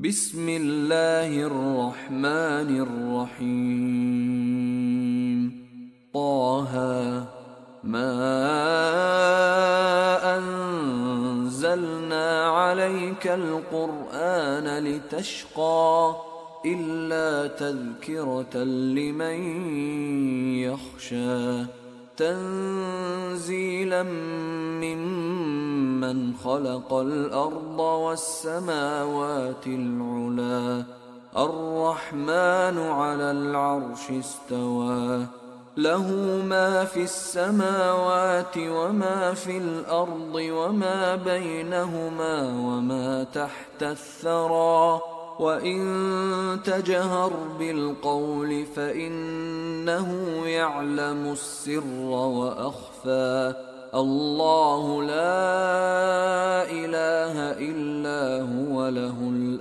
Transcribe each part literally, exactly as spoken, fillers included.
بسم الله الرحمن الرحيم. طه ما أنزلنا عليك القرآن لتشقى إلا تذكرة لمن يخشى تنزيلا ممن خلق الأرض والسماوات العلى الرحمن على العرش استوى له ما في السماوات وما في الأرض وما بينهما وما تحت الثرى وإن تجهر بالقول فإنه يعلم السر وأخفى الله لا إله إلا هو له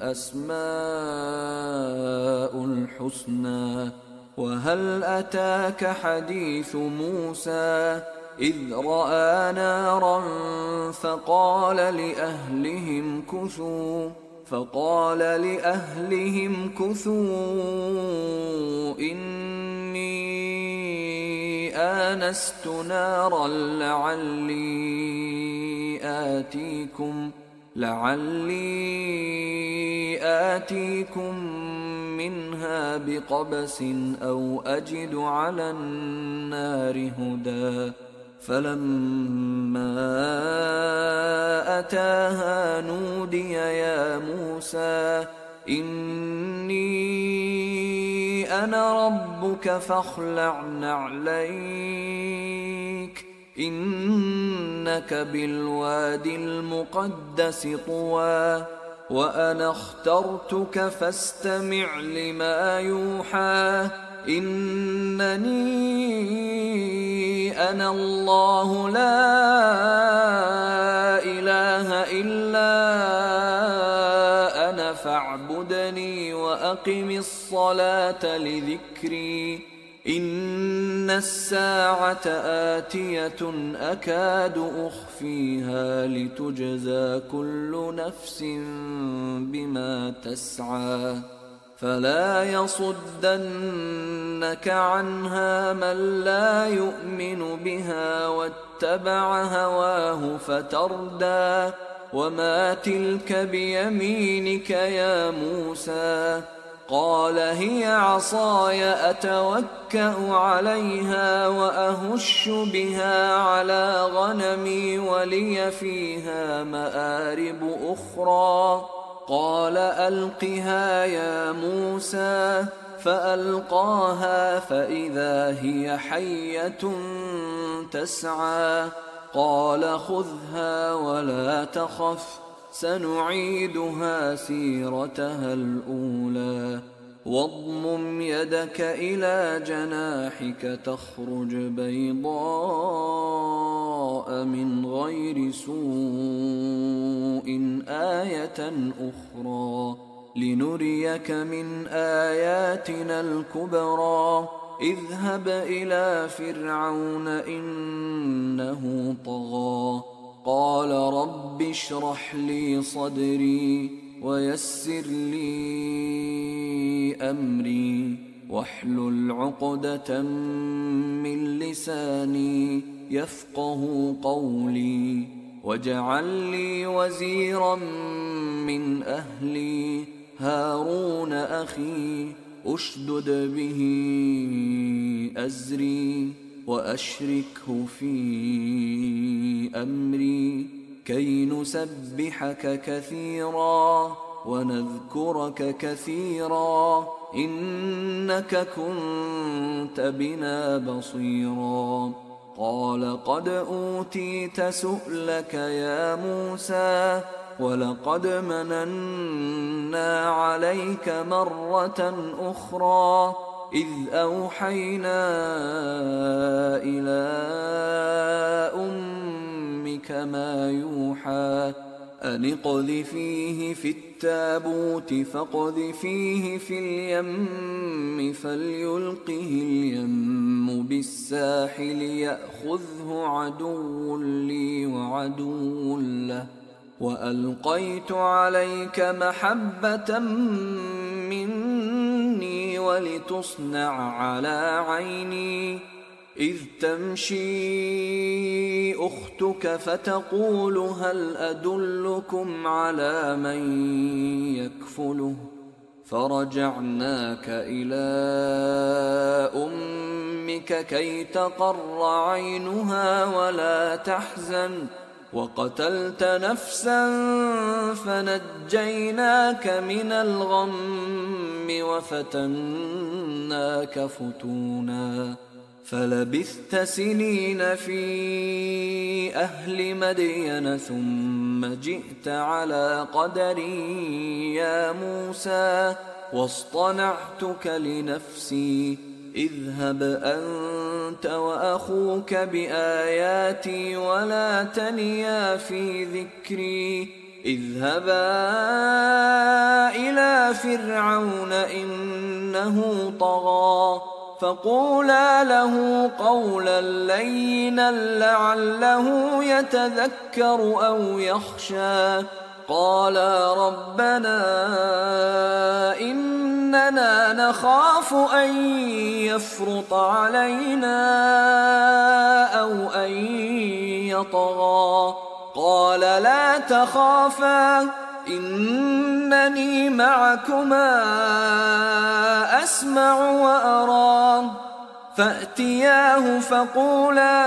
الأسماء الحسنى. وهل أتاك حديث موسى إذ رأى نارا فقال لأهلهم كثوا فقال لأهلهم كثوا إني آنست نارا لعلي آتيكم لعلي آتيكم منها بقبس أو أجد على النار هدى. فلما أتاها نودي يا موسى إني أنا ربك فاخلع نعليك إنك بالواد المقدس طوى وأنا اخترتك فاستمع لما يوحى إنني أنا الله لا إله إلا أنا فاعبدني وأقم الصلاة لذكري إن الساعة آتية أكاد أخفيها لتجزى كل نفس بما تسعى فلا يصدنك عنها من لا يؤمن بها واتبع هواه فتردى. وما تلك بيمينك يا موسى قال هي عصاي أتوكأ عليها وأهش بها على غنمي ولي فيها مآرب أخرى قال ألقها يا موسى فألقاها فإذا هي حية تسعى قال خذها ولا تخف سنعيدها سيرتها الأولى واضمم يدك إلى جناحك تخرج بيضاء من غير سوء آية أخرى لنريك من آياتنا الكبرى اذهب إلى فرعون إنه طغى قال رب اشرح لي صدري ويسر لي أمري واحلل عقدة من لساني يفقه قولي واجعل لي وزيرا من أهلي هارون أخي أشدد به أزري وأشركه في أمري كي نسبحك كثيرا ونذكرك كثيرا إنك كنت بنا بصيرا قال قد أوتيت سؤلك يا موسى ولقد مننا عليك مرة أخرى إذ أوحينا إلى أمك ما يوحى أن اقذفيه في التابوت فاقذفيه في اليم فليلقه اليم بالساحل يأخذه عدو لي وعدو له وألقيت عليك محبة مني ولتصنع على عيني إذ تمشي أختك فتقول هل أدلكم على من يكفله فرجعناك إلى أمك كي تقر عينها ولا تحزن وقتلت نفسا فنجيناك من الغم وفتناك فتونا فلبثت سنين في أهل مدين ثم جئت على قدري يا موسى واصطنعتك لنفسي اذهب أنت وأخوك بآياتي ولا تنيا في ذكري اذهبا إلى فرعون إنه طغى فقولا له قولا لينا لعله يتذكر أو يخشى قالا ربنا إننا نخاف أن يفرط علينا أو أن يطغى قال لا تخافا إنني معكما أسمع وأرى فأتياه فقولا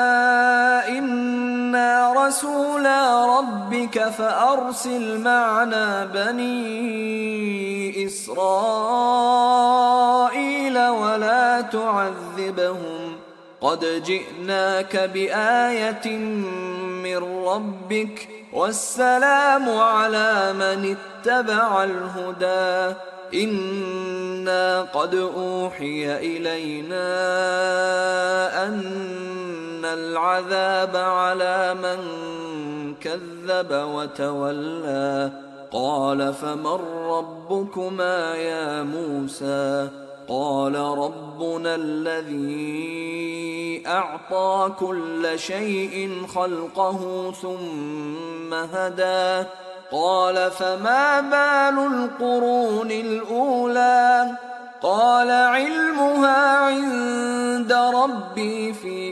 إنا رسولا ربك فأرسل معنا بني إسرائيل ولا تعذبهم قد جئناك بآية من ربك والسلام على من اتبع الهدى إنا قد أوحي إلينا أن العذاب على من كذب وتولى قال فمن ربكما يا موسى قال ربنا الذي أعطى كل شيء خلقه ثم هدى قال فما بال القرون الأولى قال علمها عند ربي في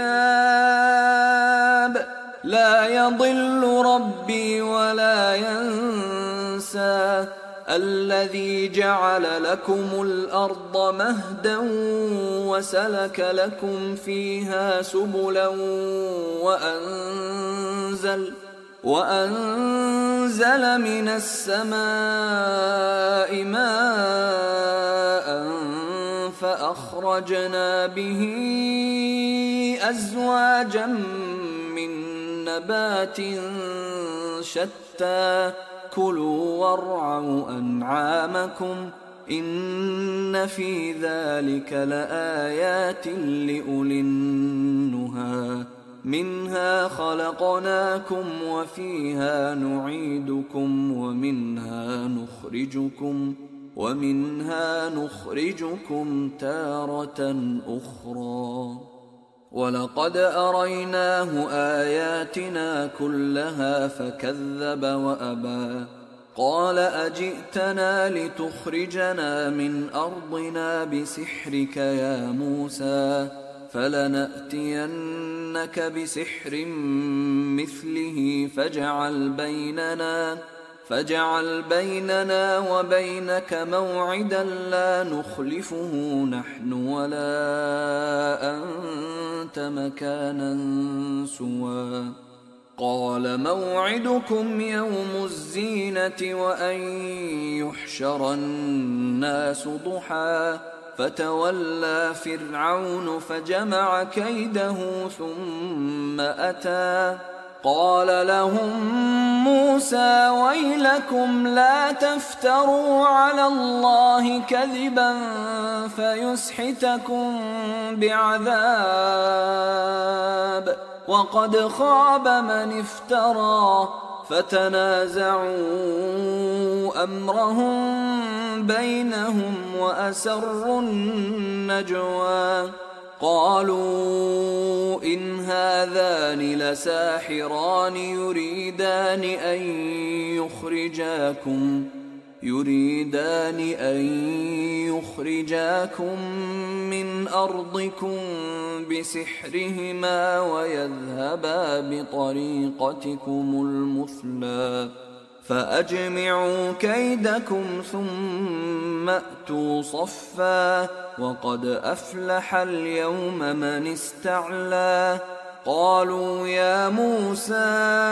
كتاب لا يضل ربي ولا ينسى الذي جعل لكم الأرض مهدا وسلك لكم فيها سبلا وأنزل وأنزل من السماء ماء فأخرجنا به أزواجا من نبات شتى كلوا وارعوا أنعامكم إن في ذلك لآيات لأولي النهى منها خلقناكم وفيها نعيدكم ومنها نخرجكم ومنها نخرجكم تارة أخرى ولقد أريناه آياتنا كلها فكذب وأبى قال أجئتنا لتخرجنا من أرضنا بسحرك يا موسى فلنأتينك بسحر مثله فاجعل بيننا فاجعل بيننا وبينك موعدا لا نخلفه نحن ولا أنت مكانا سوى قال موعدكم يوم الزينة وأن يحشر الناس ضحى فتولى فرعون فجمع كيده ثم أتى قال لهم موسى ويلكم لا تفتروا على الله كذبا فيسحتكم بعذاب وقد خاب من افترى فتنازعوا أمرهم بينهم وأسروا النجوى قالوا إن هذان لساحران يريدان أن يخرجاكم يريدان أن يخرجاكم من أرضكم بسحرهما ويذهبا بطريقتكم المثلى فأجمعوا كيدكم ثم أتوا صفا وقد أفلح اليوم من استعلى قالوا يا موسى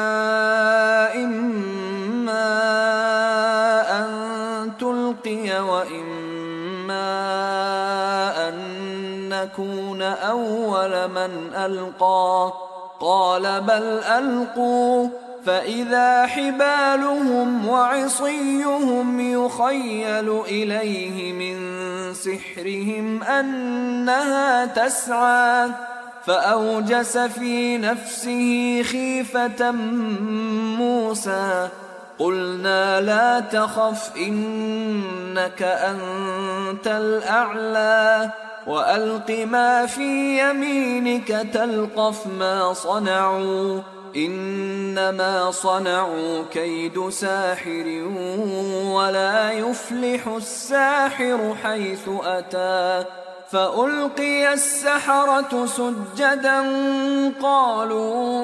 إما أن تلقي وإما أن نكون أول من ألقى قال بل ألقوا فإذا حبالهم وعصيهم يخيل إليه من سحرهم أنها تسعى فأوجس في نفسه خيفة موسى قلنا لا تخف إنك أنت الأعلى وألق ما في يمينك تلقف ما صنعوا إنما صنعوا كيد ساحر ولا يفلح الساحر حيث أتى فألقي السحرة سجدا قالوا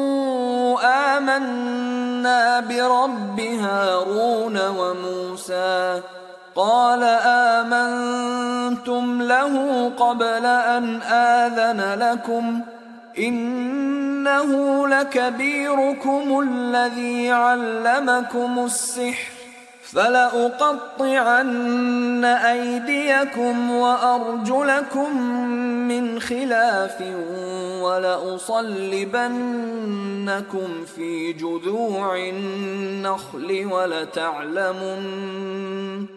آمنا برب هارون وموسى قال آمنتم له قبل أن آذن لكم إنه لكبيركم الذي علمكم السحر فلأقطعن أيديكم وأرجلكم من خلاف ولأصلبنكم في جذوع النخل ولتعلمن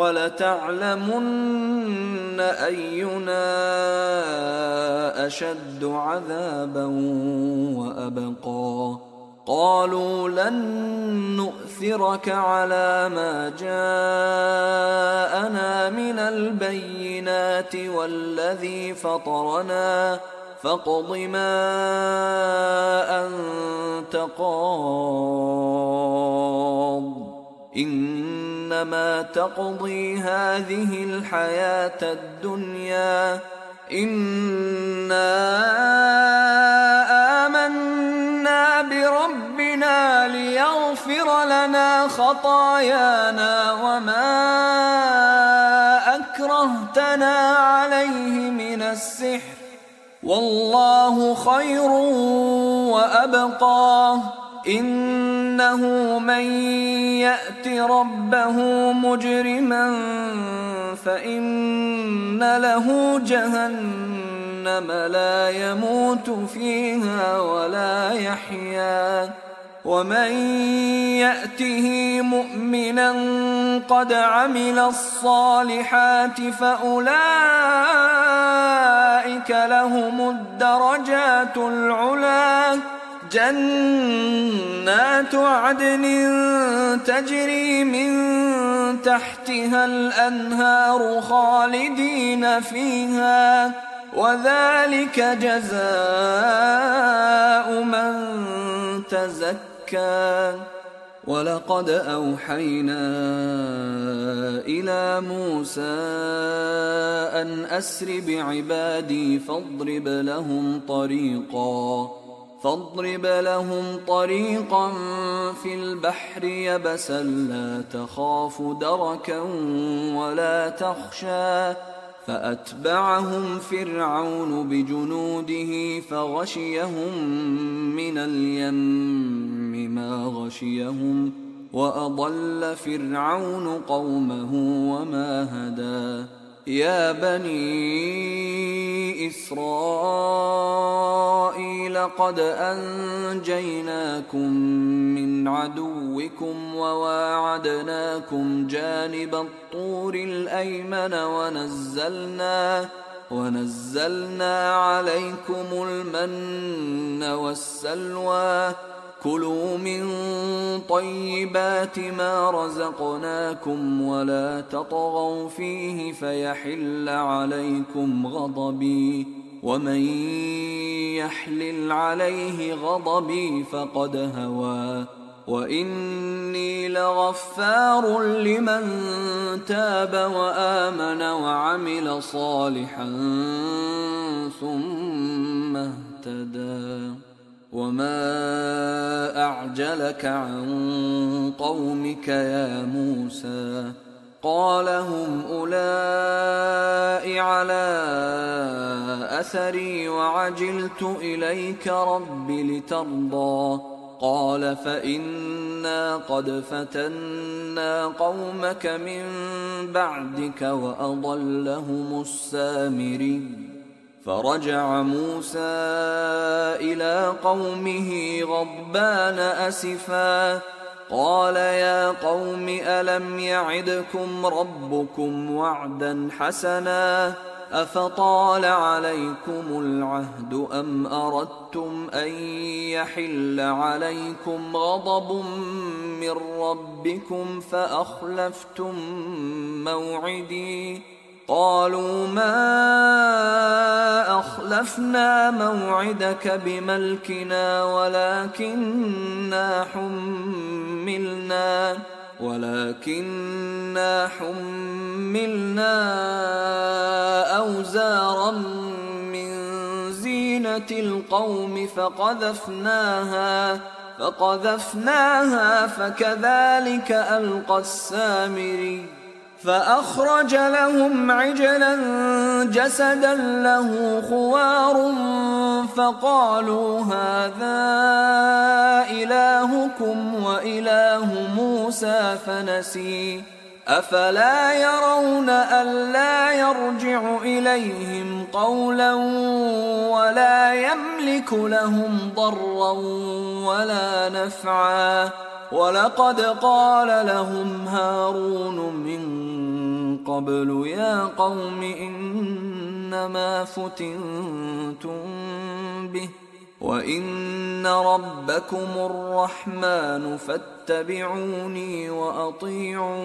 ولتعلمن أينا أشد عذابا وأبقى قالوا لن نؤثرك على ما جاءنا من البينات والذي فطرنا فاقض ما أنت قاض إنما تقضي هذه الحياة الدنيا إنا آمنا بربنا ليغفر لنا خطايانا وما أكرهتنا عليه من السحر والله خير وأبقى إنه من يأت ربه مجرما فإن له جهنم لا يموت فيها ولا يحيا ومن يأته مؤمنا قد عمل الصالحات فأولئك لهم الدرجات العلى جنات عدن تجري من تحتها الأنهار خالدين فيها وذلك جزاء من تزكى ولقد أوحينا إلى موسى أن أسر بعبادي فاضرب لهم طريقا فاضرب لهم طريقا في البحر يبسا لا تخاف دركا ولا تخشى فأتبعهم فرعون بجنوده فغشيهم من اليم ما غشيهم وأضل فرعون قومه وما هدى يا بني إسرائيل قد أنجيناكم من عدوكم وواعدناكم جانب الطور الأيمن ونزلنا ونزلنا عليكم المن والسلوى كلوا من طيبات ما رزقناكم ولا تطغوا فيه فيحل عليكم غضبي ومن يحلل عليه غضبي فقد هوى وإني لغفار لمن تاب وآمن وعمل صالحا ثم اهتدى وما أعجلك عن قومك يا موسى قال هم أولئك على أثري وعجلت إليك رب لترضى قال فإنا قد فتنا قومك من بعدك وأضلهم السامري فرجع موسى إلى قومه غضبان أسفا قال يا قوم ألم يعدكم ربكم وعدا حسنا أفطال عليكم العهد أم أردتم أن يحل عليكم غضب من ربكم فأخلفتم موعدي قالوا ما أخلفنا موعدك بملكنا ولكننا حملنا ولكننا حملنا أوزارا من زينة القوم فقذفناها فقذفناها فكذلك ألقى السامري فأخرج لهم عجلا جسدا له خوار فقالوا هذا إلهكم وإله موسى فنسي أفلا يرون ألا يرجع إليهم قولا ولا يملك لهم ضرا ولا نفعا ولقد قال لهم هارون من قبل يا قوم إنما فتنتم به وإن ربكم الرحمن فاتبعوني وأطيعوا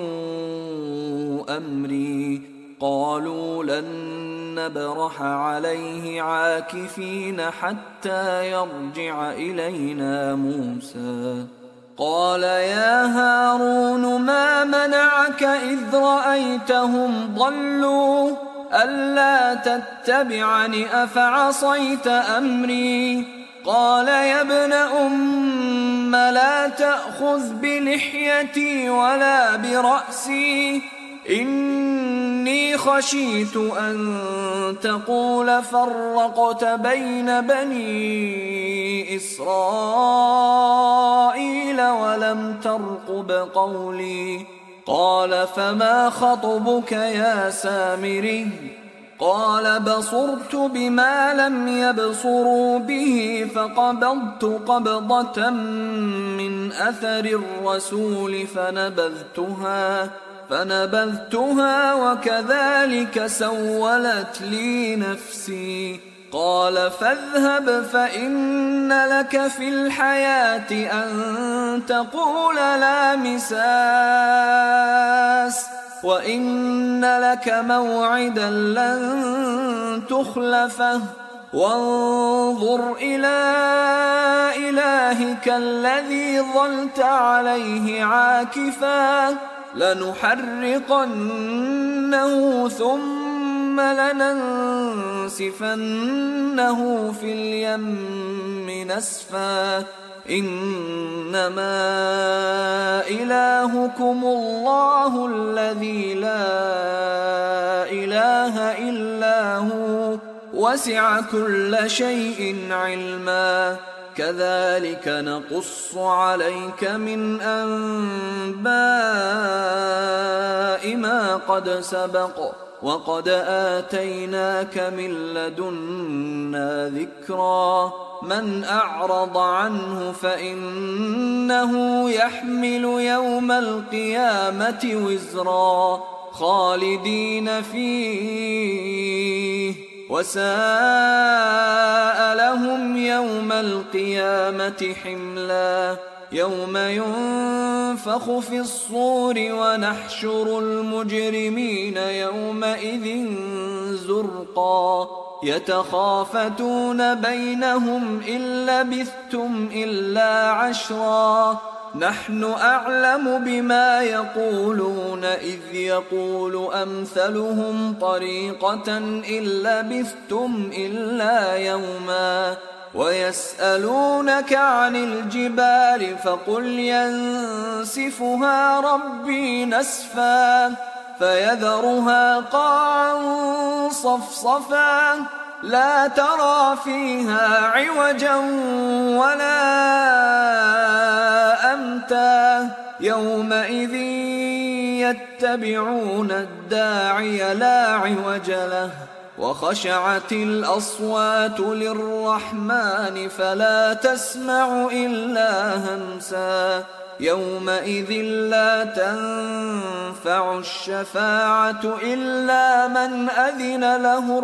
أمري قالوا لن نبرح عليه عاكفين حتى يرجع إلينا موسى قال يا هارون ما منعك إذ رأيتهم ضلوا ألا تتبعني أفعصيت أمري قال يا ابن أم لا تأخذ بلحيتي ولا برأسي إني خشيت أن تقول فرقت بين بني إسرائيل ولم ترقب قولي قال فما خطبك يا سامري قال بصرت بما لم يبصروا به فقبضت قبضة من أثر الرسول فنبذتها فنبذتها وكذلك سولت لي نفسي قال فاذهب فإن لك في الحياة أن تقول لا مساس وإن لك موعدا لن تخلفه وانظر إلى إلهك الذي ظلت عليه عاكفا لنحرقنه ثم لننسفنه في اليم نسفا إنما إلهكم الله الذي لا إله إلا هو وسع كل شيء علما كذلك نقص عليك من أنباء ما قد سبق وقد آتيناك من لدنا ذكرا من أعرض عنه فإنه يحمل يوم القيامة وزرا خالدين فيه وساء لهم يوم القيامة حملا يوم ينفخ في الصور ونحشر المجرمين يومئذ زرقا يتخافتون بينهم إن لبثتم إلا عشرا نحن أعلم بما يقولون إذ يقول أمثلهم طريقة إن لبثتم إلا يوما ويسألونك عن الجبال فقل ينسفها ربي نسفا فيذرها قاعا صفصفا لا ترى فيها عوجا ولا أمتا يومئذ يتبعون الداعي لا عوج له وخشعت الأصوات للرحمن فلا تسمع إلا همسا يومئذ لا تنفع الشفاعة إلا من أذن له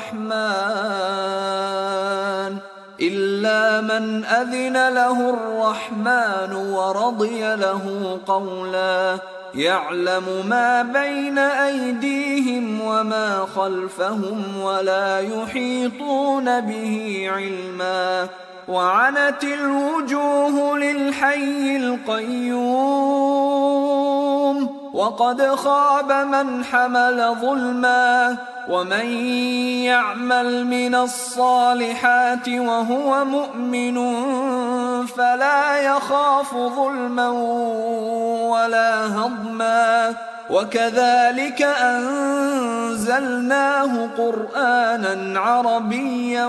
الرحمن إلا من أذن له الرحمن ورضي له قولا يعلم ما بين أيديهم وما خلفهم ولا يحيطون به علما وعنت الوجوه للحي القيوم وقد خاب من حمل ظلما ومن يعمل من الصالحات وهو مؤمن فلا يخاف ظلما ولا هضما وكذلك أنزلناه قرآنا عربيا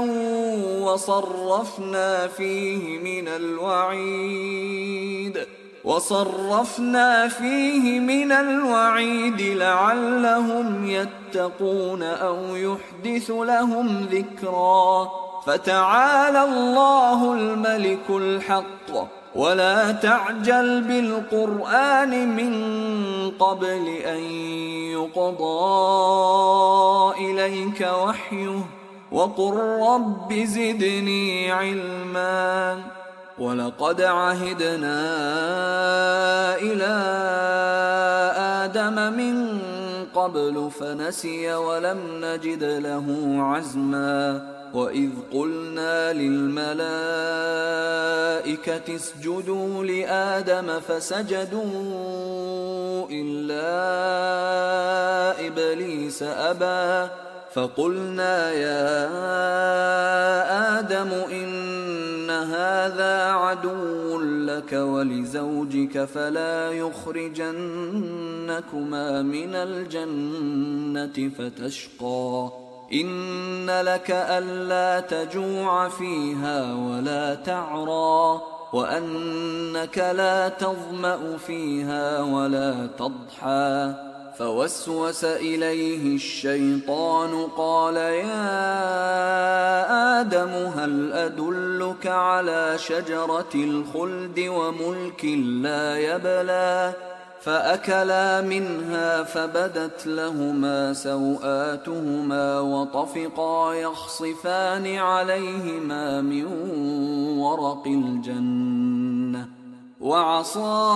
وصرفنا فيه من الوعيد وصرفنا فيه من الوعيد لعلهم يتقون أو يحدث لهم ذكرا فتعالى الله الملك الحق ولا تعجل بالقرآن من قبل أن يقضى إليك وحيه وقل رب زدني علما ولقد عهدنا إلى آدم من قبل فنسي ولم نجد له عزما وإذ قلنا للملائكة اسجدوا لآدم فسجدوا إلا إبليس أبى فقلنا يا آدم إن هذا عدو لك ولزوجك فلا يخرجنكما من الجنة فتشقى إن لك ألا تجوع فيها ولا تعرى وأنك لا تظمأ فيها ولا تضحى فوسوس إليه الشيطان قال يا آدم هل أدلك على شجرة الخلد وملك لا يبلى فأكلا منها فبدت لهما سوآتهما وطفقا يخصفان عليهما من ورق الجنة وعصى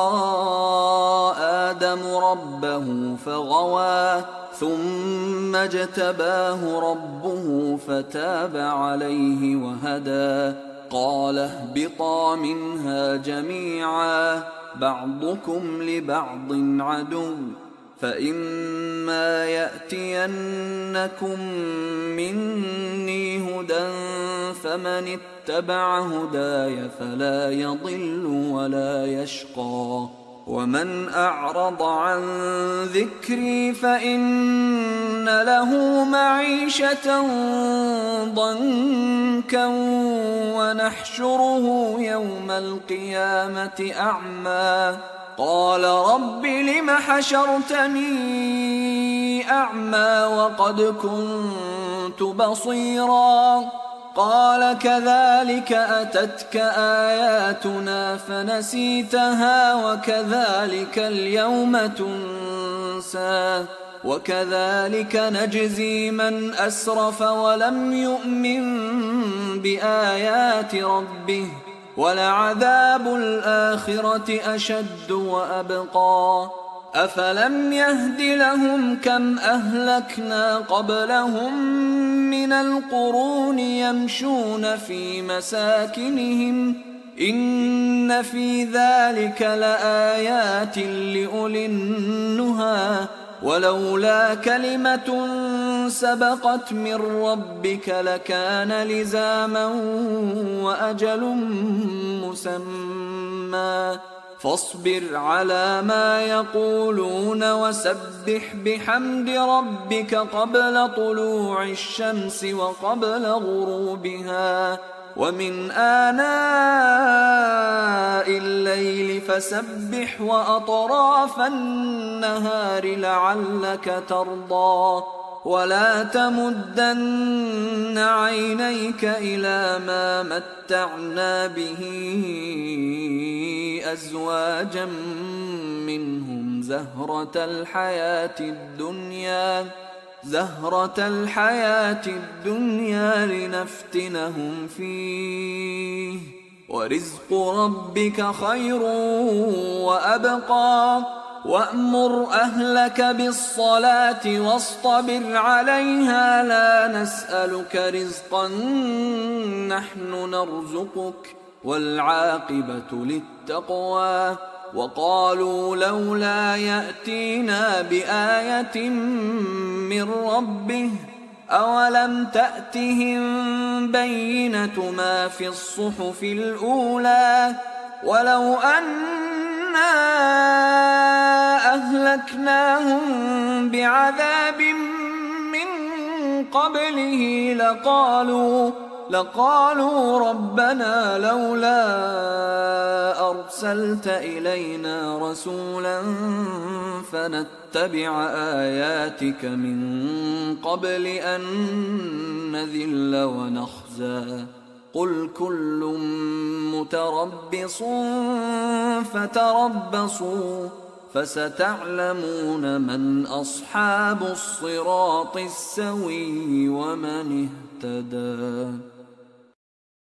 آدم ربه فغوى ثم اجتباه ربه فتاب عليه وهدى قال اهبطا منها جميعا بعضكم لبعض عدو فإما يأتينكم مني هدى فمن اتبع هداي فلا يضل ولا يشقى ومن أعرض عن ذكري فإن له معيشة ضنكا ونحشره يوم القيامة أعمى قال رب لم حشرتني أعمى وقد كنت بصيرا قال كذلك أتتك آياتنا فنسيتها وكذلك اليوم تنسى وكذلك نجزي من أسرف ولم يؤمن بآيات ربه ولعذاب الآخرة أشد وأبقى أفلم يهد لهم كم أهلكنا قبلهم من القرون يمشون في مساكنهم إن في ذلك لآيات لأولي النهى ولولا كلمة سبقت من ربك لكان لزاما وأجل مسمى فاصبر على ما يقولون وسبح بحمد ربك قبل طلوع الشمس وقبل غروبها ومن آناء الليل فسبح وأطراف النهار لعلك ترضى ولا تمدن عينيك إلى ما متعنا به أزواجا منهم زهرة الحياة الدنيا زهرة الحياة الدنيا لنفتنهم فيه ورزق ربك خير وأبقى وأمر أهلك بالصلاة واصطبر عليها لا نسألك رزقا نحن نرزقك والعاقبة للتقوى وقالوا لولا يأتينا بآية من ربه أولم تأتهم بينة ما في الصحف الأولى ولو أنا أهلكناهم بعذاب من قبله لقالوا لقالوا ربنا لولا أرسلت إلينا رسولا فنتبع آياتك من قبل أن نذل ونخزى قل كل متربص فتربصوا فستعلمون من أصحاب الصراط السوي ومن اهتدى.